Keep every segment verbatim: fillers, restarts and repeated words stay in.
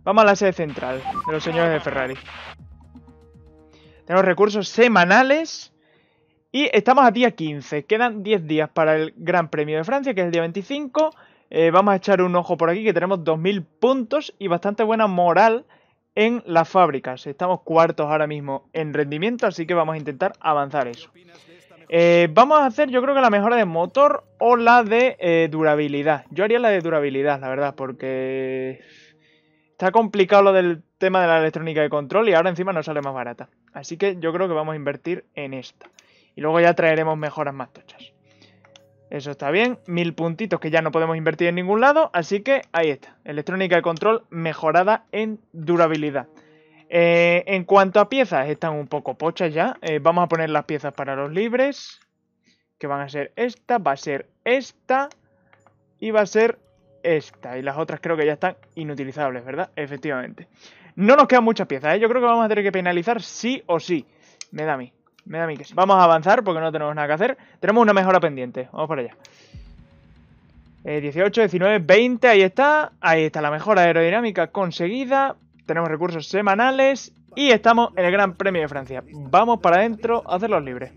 Vamos a la sede central de los señores de Ferrari. Tenemos recursos semanales. Y estamos a día quince. Quedan diez días para el Gran Premio de Francia, que es el día veinticinco. Eh, vamos a echar un ojo por aquí, que tenemos dos mil puntos y bastante buena moral en las fábricas. Estamos cuartos ahora mismo en rendimiento, así que vamos a intentar avanzar eso. Eh, vamos a hacer, yo creo que la mejora de motor o la de eh, durabilidad. Yo haría la de durabilidad, la verdad, porque está complicado lo del tema de la electrónica de control y ahora encima nos sale más barata. Así que yo creo que vamos a invertir en esta. Y luego ya traeremos mejoras más tochas. Eso está bien. Mil puntitos que ya no podemos invertir en ningún lado. Así que ahí está. Electrónica de control mejorada en durabilidad. Eh, en cuanto a piezas, están un poco pochas ya. Eh, vamos a poner las piezas para los libres. Que van a ser esta, va a ser esta. Y va a ser esta. Y las otras creo que ya están inutilizables, ¿verdad? Efectivamente. No nos quedan muchas piezas, ¿eh? Yo creo que vamos a tener que penalizar sí o sí. Me da a mí. Me da a mí que sí. Vamos a avanzar porque no tenemos nada que hacer. Tenemos una mejora pendiente. Vamos para allá. Eh, dieciocho, diecinueve, veinte. Ahí está. Ahí está la mejora aerodinámica conseguida. Tenemos recursos semanales. Y estamos en el Gran Premio de Francia. Vamos para adentro a hacerlos libres.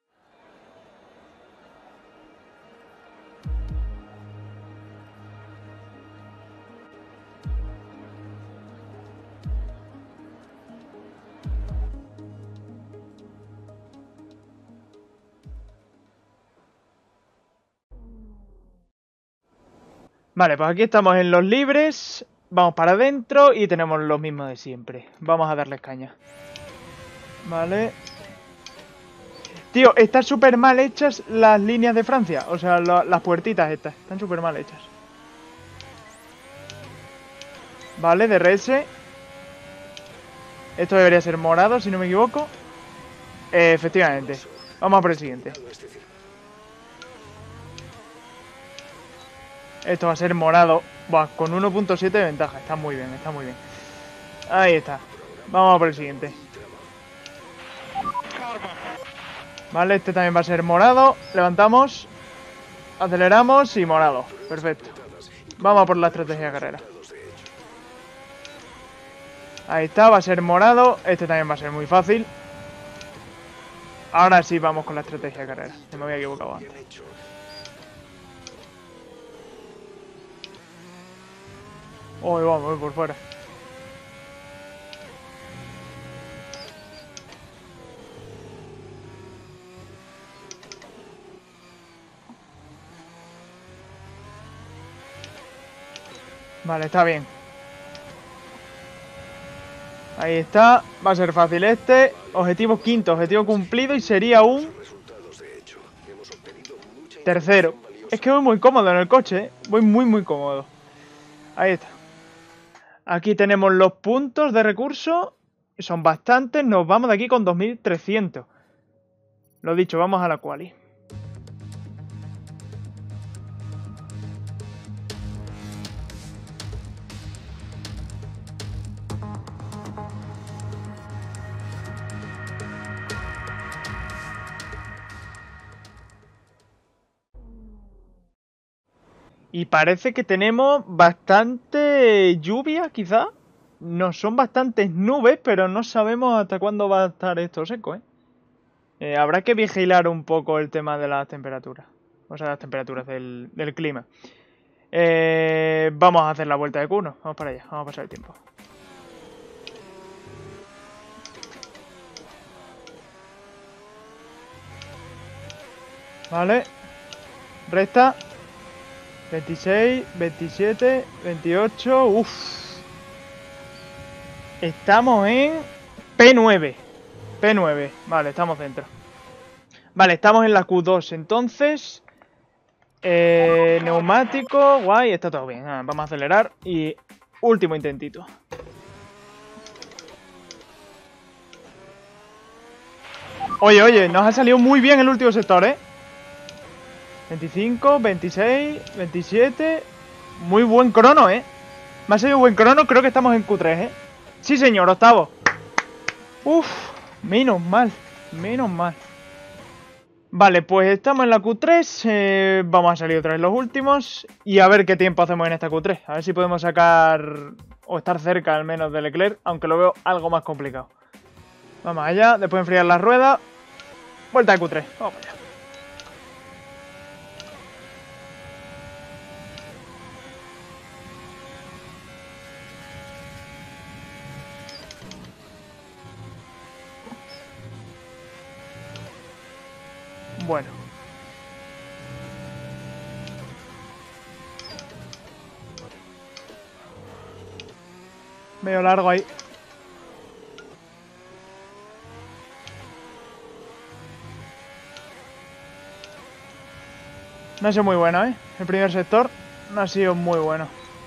Vale, pues aquí estamos en los libres. Vamos para adentro y tenemos los mismos de siempre. Vamos a darles caña. Vale. Tío, están súper mal hechas las líneas de Francia. O sea, lo, las puertitas estas. Están súper mal hechas. Vale, D R S. Esto debería ser morado, si no me equivoco. Eh, efectivamente. Vamos a por el siguiente. Esto va a ser morado. Buah, con uno punto siete de ventaja. Está muy bien, está muy bien. Ahí está. Vamos a por el siguiente. Vale, este también va a ser morado. Levantamos. Aceleramos y morado. Perfecto. Vamos a por la estrategia de carrera. Ahí está, va a ser morado. Este también va a ser muy fácil. Ahora sí vamos con la estrategia de carrera. No me había equivocado antes. Uy, vamos, voy por fuera. Vale, está bien. Ahí está. Va a ser fácil este. Objetivo quinto, objetivo cumplido y sería un tercero. Es que voy muy cómodo en el coche, ¿eh? Voy muy, muy cómodo. Ahí está. Aquí tenemos los puntos de recurso. Son bastantes. Nos vamos de aquí con dos mil trescientos. Lo dicho, vamos a la quali. Y parece que tenemos bastante lluvia, quizá. No, son bastantes nubes, pero no sabemos hasta cuándo va a estar esto seco, ¿eh? Eh, habrá que vigilar un poco el tema de las temperaturas. O sea, las temperaturas del, del clima. Eh, vamos a hacer la vuelta de Q uno. Vamos para allá, vamos a pasar el tiempo. Vale. Recta. veintiséis, veintisiete, veintiocho. Uff. Estamos en P nueve. P nueve. Vale, estamos dentro. Vale, estamos en la Q dos entonces. Eh, neumático. Guay, está todo bien. Ah, vamos a acelerar. Y último intentito. Oye, oye, nos ha salido muy bien el último sector, ¿eh? veinticinco, veintiséis, veintisiete. Muy buen crono, ¿eh? Me ha salido buen crono, creo que estamos en Q tres, ¿eh? Sí, señor, octavo. Uf, menos mal, menos mal. Vale, pues estamos en la Q tres. eh, Vamos a salir otra vez los últimos. Y a ver qué tiempo hacemos en esta Q tres. A ver si podemos sacar o estar cerca al menos de Leclerc, aunque lo veo algo más complicado. Vamos allá, después de enfriar las ruedas. Vuelta de Q tres, vamos allá. Bueno. Medio largo ahí. No ha sido muy bueno, ¿eh? El primer sector no ha sido muy bueno.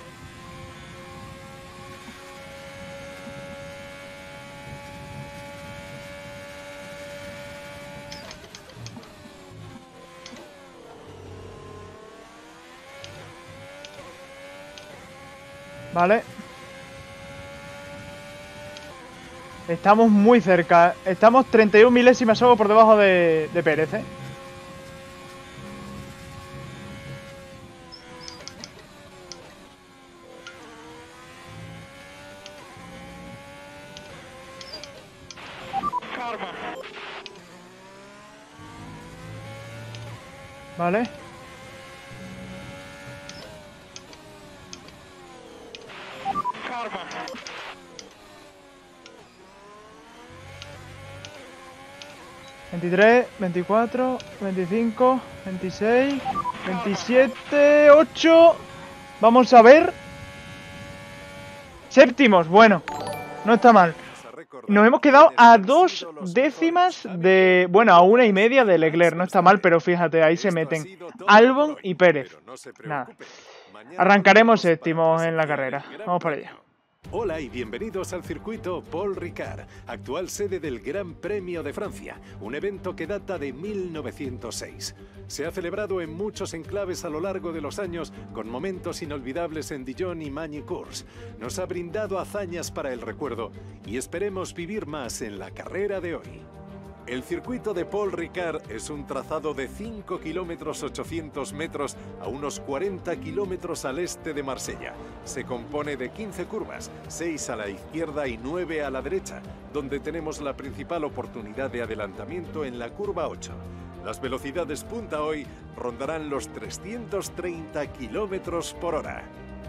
Vale. Estamos muy cerca. Estamos treinta y una milésimas solo por debajo de, de Pérez, ¿eh? Vale. veintitrés, veinticuatro, veinticinco, veintiséis, veintisiete, ocho. Vamos a ver. Séptimos, bueno. No está mal. Nos hemos quedado a dos décimas de... Bueno, a una y media de Leclerc. No está mal, pero fíjate, ahí se meten Albon y Pérez. Nada. Arrancaremos séptimos en la carrera. Vamos para allá. Hola y bienvenidos al circuito Paul Ricard, actual sede del Gran Premio de Francia, un evento que data de mil novecientos seis. Se ha celebrado en muchos enclaves a lo largo de los años, con momentos inolvidables en Dijon y Magny-Cours. Nos ha brindado hazañas para el recuerdo y esperemos vivir más en la carrera de hoy. El circuito de Paul Ricard es un trazado de cinco kilómetros ochocientos metros a unos cuarenta kilómetros al este de Marsella. Se compone de quince curvas, seis a la izquierda y nueve a la derecha, donde tenemos la principal oportunidad de adelantamiento en la curva ocho. Las velocidades punta hoy rondarán los trescientos treinta kilómetros por hora.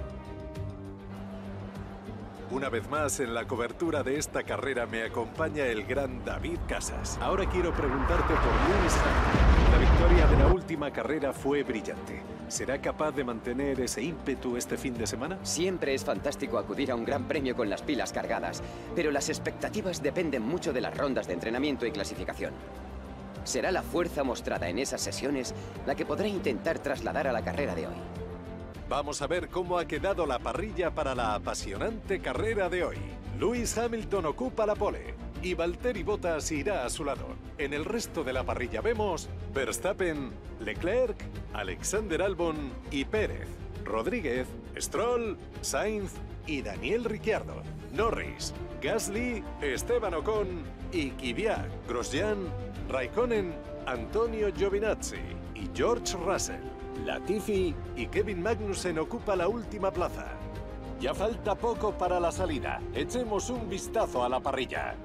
Una vez más, en la cobertura de esta carrera me acompaña el gran David Casas. Ahora quiero preguntarte por Lewis Hamilton. La victoria de la última carrera fue brillante. ¿Será capaz de mantener ese ímpetu este fin de semana? Siempre es fantástico acudir a un gran premio con las pilas cargadas, pero las expectativas dependen mucho de las rondas de entrenamiento y clasificación. Será la fuerza mostrada en esas sesiones la que podrá intentar trasladar a la carrera de hoy. Vamos a ver cómo ha quedado la parrilla para la apasionante carrera de hoy. Lewis Hamilton ocupa la pole y Valtteri Bottas irá a su lado. En el resto de la parrilla vemos Verstappen, Leclerc, Alexander Albon y Pérez, Rodríguez, Stroll, Sainz y Daniel Ricciardo, Norris, Gasly, Esteban Ocon y Kvyat, Grosjean, Raikkonen, Antonio Giovinazzi y George Russell. Latifi y Kevin Magnussen ocupa la última plaza. Ya falta poco para la salida. Echemos un vistazo a la parrilla.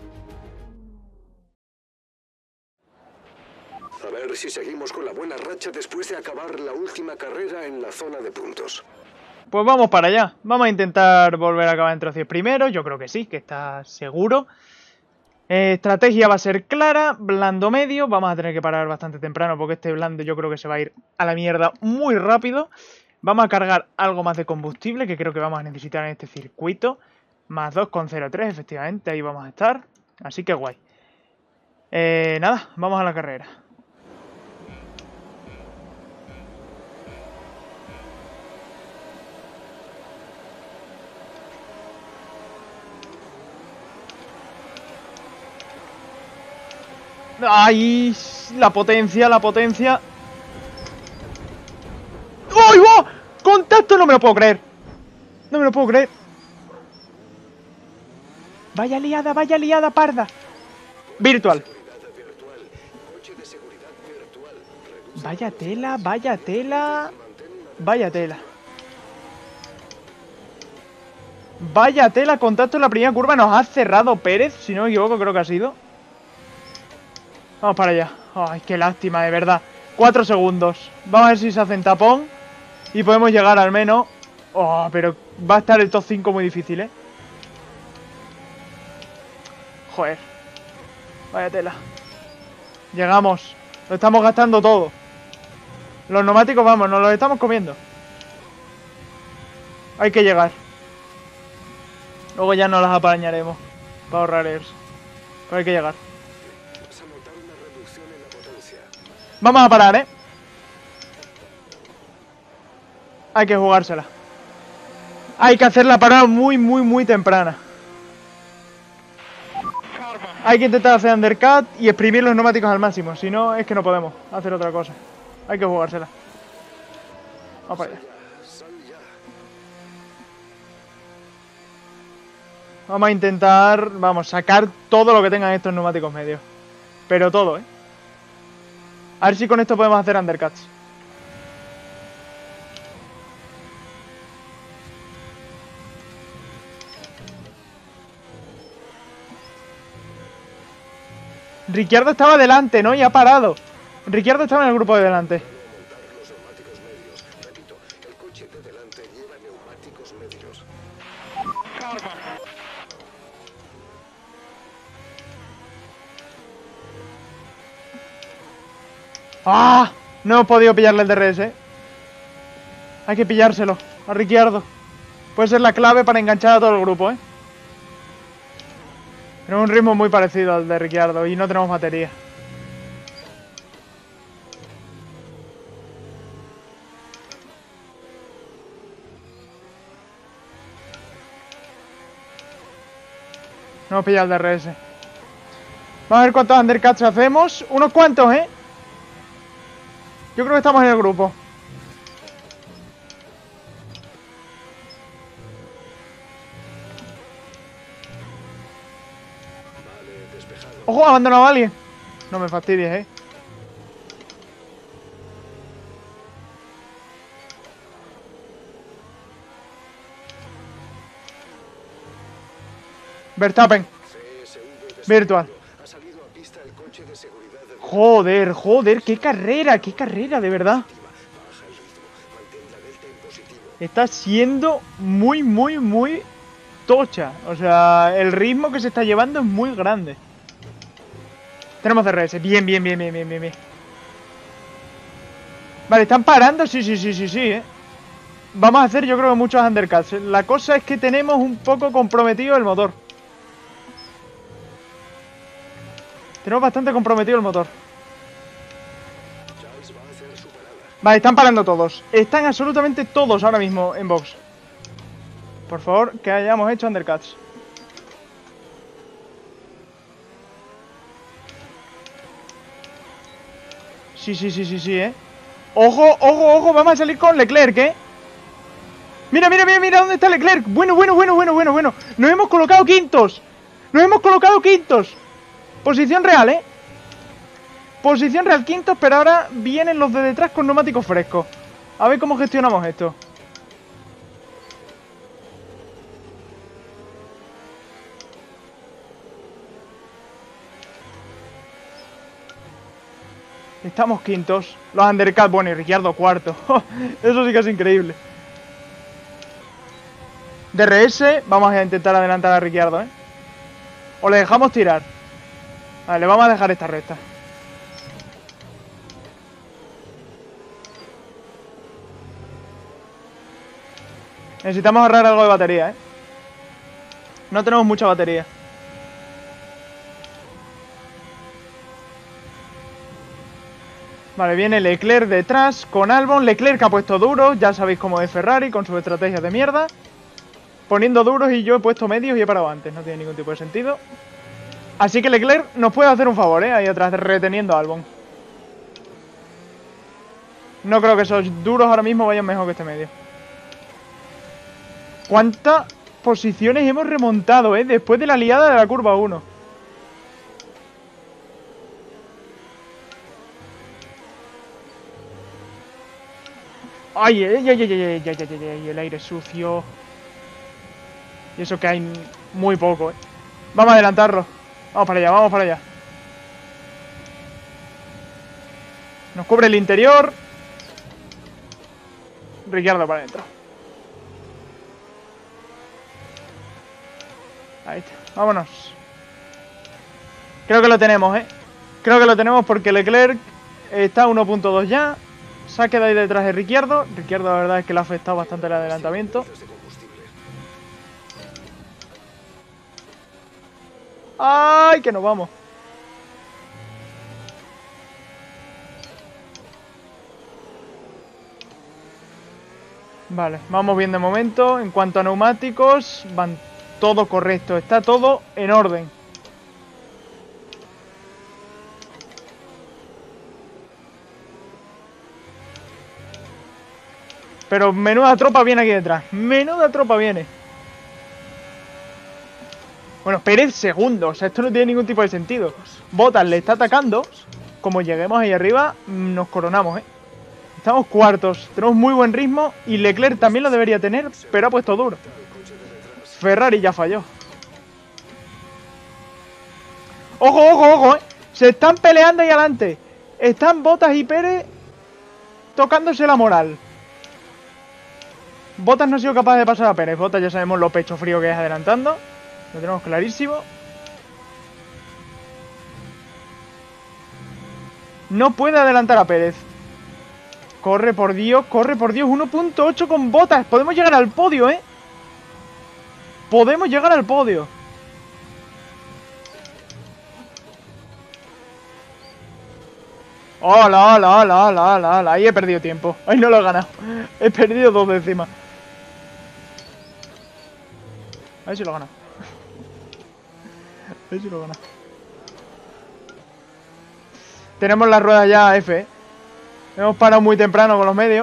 A ver si seguimos con la buena racha después de acabar la última carrera en la zona de puntos. Pues vamos para allá. Vamos a intentar volver a acabar entre los diez primeros. Yo creo que sí, que está seguro. Eh, estrategia va a ser clara, blando medio, vamos a tener que parar bastante temprano porque este blando yo creo que se va a ir a la mierda muy rápido. Vamos a cargar algo más de combustible que creo que vamos a necesitar en este circuito. Más dos coma cero tres, efectivamente, ahí vamos a estar. Así que guay. Eh, nada, vamos a la carrera. ¡Ay! La potencia, la potencia. ¡Ay, va! ¡Contacto! No me lo puedo creer. No me lo puedo creer. Vaya liada, vaya liada parda. Virtual. Vaya tela, vaya tela. Vaya tela. Vaya tela, contacto en la primera curva. Nos ha cerrado Pérez, si no me equivoco, creo que ha sido. Vamos para allá. Ay, qué lástima, de verdad. Cuatro segundos. Vamos a ver si se hacen tapón y podemos llegar al menos. Oh, pero va a estar el top cinco muy difícil, ¿eh? Joder. Vaya tela. Llegamos. Lo estamos gastando todo. Los neumáticos, vamos, nos los estamos comiendo. Hay que llegar. Luego ya nos las apañaremos para ahorrar eso. Pero hay que llegar. Vas a notar una reducción en la potencia. Vamos a parar, ¿eh? Hay que jugársela. Hay que hacer la parada muy, muy, muy temprana. Hay que intentar hacer undercut y exprimir los neumáticos al máximo. Si no, es que no podemos hacer otra cosa. Hay que jugársela. Vamos para allá. Vamos a intentar, vamos, sacar todo lo que tengan estos neumáticos medios. Pero todo, ¿eh? A ver si con esto podemos hacer undercuts. Ricciardo estaba delante, ¿no? Y ha parado. Ricciardo estaba en el grupo de delante. Montar los neumáticos medios. Repito, el coche de delante lleva neumáticos medios. ¡Ah! No hemos podido pillarle el D R S, ¿eh? Hay que pillárselo a Ricciardo. Puede ser la clave para enganchar a todo el grupo, ¿eh? Tenemos un ritmo muy parecido al de Ricciardo y no tenemos batería. No hemos pillado el D R S. Vamos a ver cuántos undercuts hacemos. Unos cuantos, ¿eh? Yo creo que estamos en el grupo. ¡Ojo! ¿Ha abandonado a alguien? No me fastidies, ¿eh? Verstappen. Virtual. Ha salido a pista el coche de seguridad de Joder, joder, qué carrera, qué carrera, de verdad. baja el ritmo. Mantén la delta en positivo. Está siendo muy, muy, muy tocha. O sea, el ritmo que se está llevando es muy grande. Tenemos D R S. Bien, bien, bien, bien, bien, bien, bien. Vale, ¿están parando? Sí, sí, sí, sí, sí, eh. Vamos a hacer, yo creo que muchos undercuts. La cosa es que tenemos un poco comprometido el motor. Tenemos bastante comprometido el motor. Charles va a hacer su parada. Vale, están parando todos. Están absolutamente todos ahora mismo en box. Por favor, que hayamos hecho undercuts. Sí, sí, sí, sí, sí, eh. Ojo, ojo, ojo, vamos a salir con Leclerc, eh. Mira, mira, mira, mira, ¿dónde está Leclerc? Bueno, bueno, bueno, bueno, bueno, bueno. Nos hemos colocado quintos. Nos hemos colocado quintos. Posición real, eh. Posición real quintos, pero ahora vienen los de detrás con neumáticos frescos. A ver cómo gestionamos esto. Estamos quintos. Los undercuts, bueno, y Ricciardo cuarto. Eso sí que es increíble. D R S, vamos a intentar adelantar a Ricciardo, ¿eh? O le dejamos tirar. Vale, le vamos a dejar esta recta. Necesitamos ahorrar algo de batería, ¿eh? No tenemos mucha batería. Vale, viene Leclerc detrás con Albon. Leclerc ha puesto duros, ya sabéis cómo es Ferrari con sus estrategias de mierda. Poniendo duros y yo he puesto medios y he parado antes, no tiene ningún tipo de sentido. Así que Leclerc nos puede hacer un favor, ¿eh? Ahí atrás reteniendo a Albon. No creo que esos duros ahora mismo vayan mejor que este medio. ¿Cuántas posiciones hemos remontado, eh? Después de la liada de la curva uno. Ay, ay, ay, ay, ay, ay, ay, ay, ay, el aire sucio. Y eso que hay muy poco, ¿eh? Vamos a adelantarlo. Vamos para allá, vamos para allá. Nos cubre el interior. Ricciardo para adentro. Ahí está, vámonos. Creo que lo tenemos, ¿eh? Creo que lo tenemos porque Leclerc está a uno punto dos ya. Se ha quedado ahí detrás de Ricciardo. Ricciardo la verdad es que le ha afectado bastante el adelantamiento. ¡Ay, que nos vamos! Vale, vamos bien de momento. En cuanto a neumáticos, van todo correcto. Está todo en orden. Pero menuda tropa viene aquí detrás. Menuda tropa viene. Bueno, Pérez segundo. O sea, esto no tiene ningún tipo de sentido. Bottas le está atacando. Como lleguemos ahí arriba, nos coronamos, ¿eh? Estamos cuartos. Tenemos muy buen ritmo. Y Leclerc también lo debería tener, pero ha puesto duro. Ferrari ya falló. ¡Ojo, ojo, ojo! ¿eh? Se están peleando ahí adelante. Están Bottas y Pérez tocándose la moral. Bottas no ha sido capaz de pasar a Pérez. Bottas ya sabemos lo pecho frío que es adelantando. Lo tenemos clarísimo. No puede adelantar a Pérez. Corre por Dios, corre por Dios. uno punto ocho con Bottas. Podemos llegar al podio, ¿eh? Podemos llegar al podio. Hola, hola, hola, hola, hola, hola. Ahí he perdido tiempo. Ahí no lo he ganado. He perdido dos décimas. A ver si lo gana. A ver si lo gana. Tenemos la rueda ya F, ¿eh? Hemos parado muy temprano con los medios.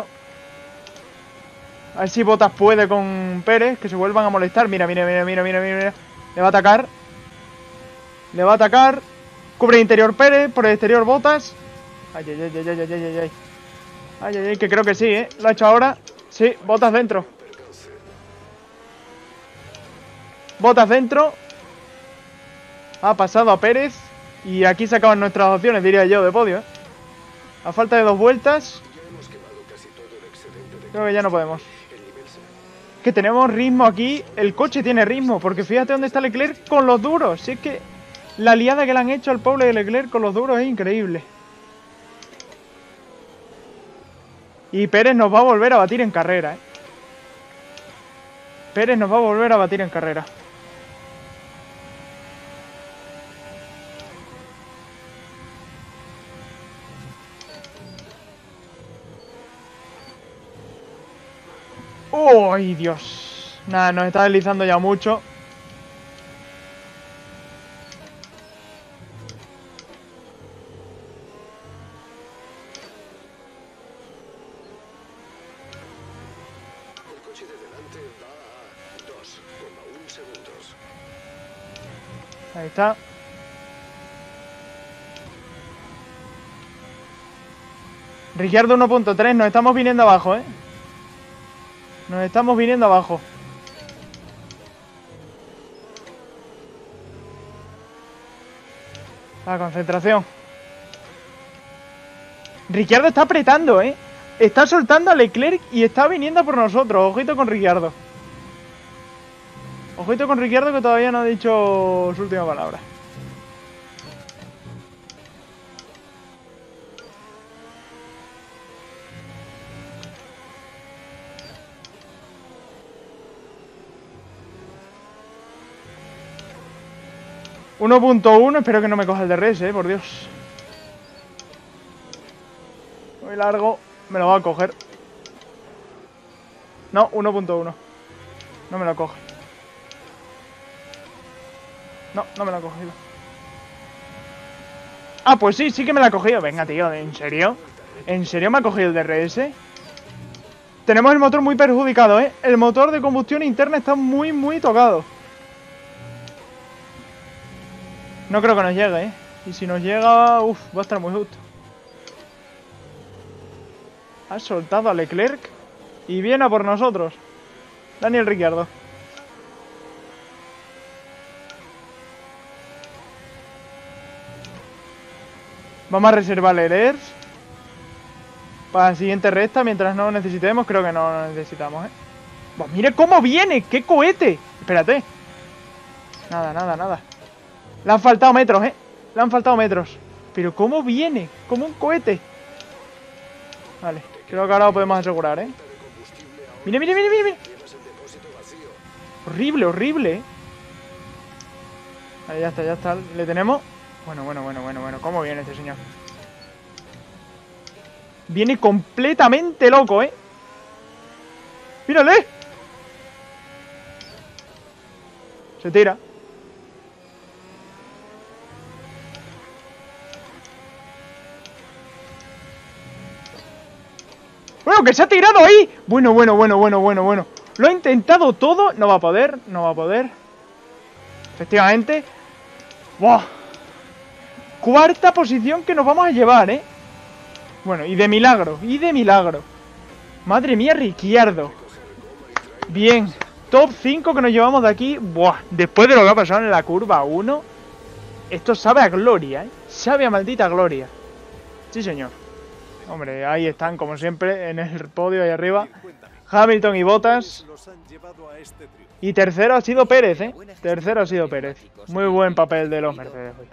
A ver si Bottas puede con Pérez, que se vuelvan a molestar. Mira, mira, mira, mira, mira, mira. Le va a atacar. Le va a atacar. Cubre el interior Pérez, por el exterior Bottas. Ay, ay, ay, ay, ay, ay, ay, ay. Ay, ay, ay, que creo que sí, ¿eh? Lo ha hecho ahora. Sí, Bottas dentro. Bottas dentro. Ha pasado a Pérez. Y aquí se acaban nuestras opciones, diría yo, de podio, ¿eh? A falta de dos vueltas. Creo que ya no podemos. Que tenemos ritmo aquí. El coche tiene ritmo. Porque fíjate dónde está Leclerc con los duros. Si es que la liada que le han hecho al pobre de Leclerc con los duros es increíble. Y Pérez nos va a volver a batir en carrera, ¿eh? Pérez nos va a volver a batir en carrera. ¡Ay, Dios! Nada, nos está deslizando ya mucho. El coche de delante va a dos coma uno segundos. Ahí está. Ricciardo uno punto tres, nos estamos viniendo abajo, ¿eh? Nos estamos viniendo abajo. La concentración. Ricciardo está apretando, ¿eh? Está soltando a Leclerc y está viniendo por nosotros. Ojito con Ricciardo. Ojito con Ricciardo que todavía no ha dicho su última palabra. uno punto uno, espero que no me coja el D R S, eh, por Dios. Muy largo, me lo va a coger. No, uno punto uno. No me lo coge. No, no me lo ha cogido. Ah, pues sí, sí que me lo ha cogido. Venga, tío, ¿en serio? ¿En serio me ha cogido el D R S? Tenemos el motor muy perjudicado, ¿eh? El motor de combustión interna está muy, muy tocado. No creo que nos llegue, ¿eh? Y si nos llega, uff, va a estar muy justo. Ha soltado a Leclerc y viene a por nosotros. Daniel Ricciardo. Vamos a reservar Lerers para la siguiente recta, mientras no lo necesitemos. Creo que no lo necesitamos, ¿eh? Pues mire cómo viene, qué cohete. Espérate. Nada, nada, nada. Le han faltado metros, ¿eh? Le han faltado metros. Pero cómo viene, como un cohete. Vale, creo que ahora lo podemos asegurar, ¿eh? Mire, mire, mire, mire. Horrible, horrible, ¿eh? Ahí ya está, ya está. Le tenemos. Bueno, bueno, bueno, bueno, bueno. ¿Cómo viene este señor? Viene completamente loco, ¿eh? ¡Mírale! Se tira. Bueno, que se ha tirado ahí. Bueno, bueno, bueno, bueno, bueno, bueno. Lo ha intentado todo. No va a poder, no va a poder. Efectivamente. ¡Buah! Cuarta posición que nos vamos a llevar, ¿eh? Bueno, y de milagro, y de milagro. Madre mía, Ricciardo. Bien, top cinco que nos llevamos de aquí. Buah, después de lo que ha pasado en la curva uno, esto sabe a gloria, ¿eh? Sabe a maldita gloria. Sí, señor. Hombre, ahí están, como siempre, en el podio ahí arriba. Hamilton y Bottas. Y tercero ha sido Pérez, ¿eh? Tercero ha sido Pérez. Muy buen papel de los Mercedes hoy.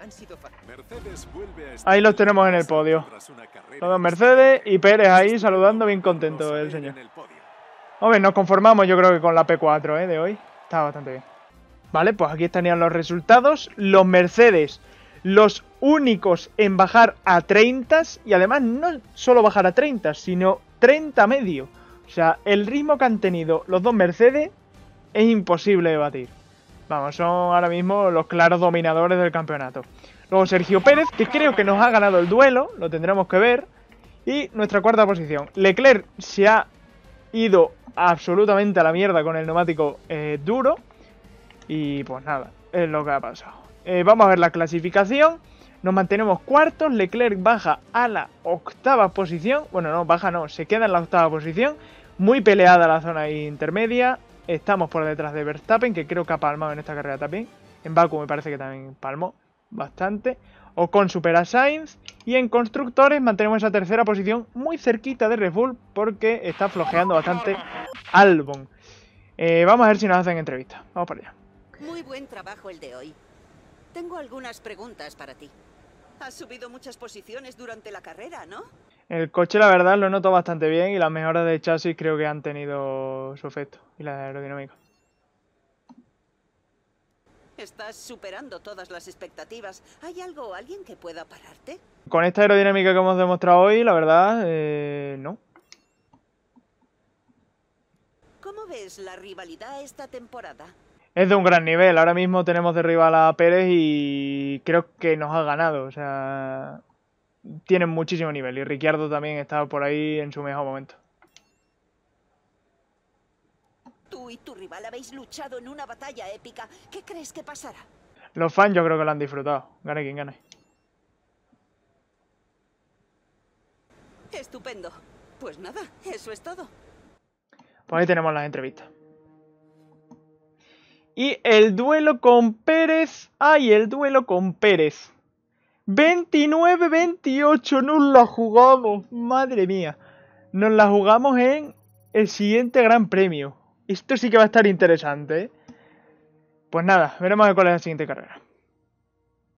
Ahí los tenemos en el podio. Los dos Mercedes y Pérez ahí saludando, bien contento el señor. Hombre, nos conformamos yo creo que con la P cuatro, ¿eh? De hoy. Está bastante bien. Vale, pues aquí estarían los resultados. Los Mercedes, los únicos en bajar a treinta. Y además no solo bajar a treinta, sino treinta medio. O sea, el ritmo que han tenido los dos Mercedes es imposible de batir. Vamos, son ahora mismo los claros dominadores del campeonato. Luego Sergio Pérez, que creo que nos ha ganado el duelo, lo tendremos que ver. Y nuestra cuarta posición. Leclerc se ha ido absolutamente a la mierda con el neumático eh, duro. Y pues nada, es lo que ha pasado. Eh, vamos a ver la clasificación. Nos mantenemos cuartos. Leclerc baja a la octava posición. Bueno, no, baja no, se queda en la octava posición. Muy peleada la zona intermedia. Estamos por detrás de Verstappen, que creo que ha palmado en esta carrera también. En Baku me parece que también palmó bastante. Ocon supera a Sainz. Y en constructores mantenemos esa tercera posición muy cerquita de Red Bull, porque está flojeando bastante Albon. Eh, vamos a ver si nos hacen entrevista. Vamos para allá. Muy buen trabajo el de hoy. Tengo algunas preguntas para ti. Has subido muchas posiciones durante la carrera, ¿no? El coche, la verdad, lo noto bastante bien y las mejoras de chasis creo que han tenido su efecto. Y la aerodinámica. Estás superando todas las expectativas. ¿Hay algo o alguien que pueda pararte? Con esta aerodinámica que hemos demostrado hoy, la verdad, eh, no. ¿Cómo ves la rivalidad esta temporada? Es de un gran nivel. Ahora mismo tenemos de rival a Pérez y creo que nos ha ganado. O sea, tienen muchísimo nivel. Y Ricciardo también está por ahí en su mejor momento. Tú y tu rival habéis luchado en una batalla épica. ¿Qué crees que pasará? Los fans yo creo que lo han disfrutado. Gane quien gane. Estupendo. Pues nada, eso es todo. Pues ahí tenemos las entrevistas. Y el duelo con Pérez. ¡Ay, el duelo con Pérez! veintinueve veintiocho, nos la jugamos. Madre mía. Nos la jugamos en el siguiente Gran Premio. Esto sí que va a estar interesante, ¿eh? Pues nada, veremos cuál es la siguiente carrera.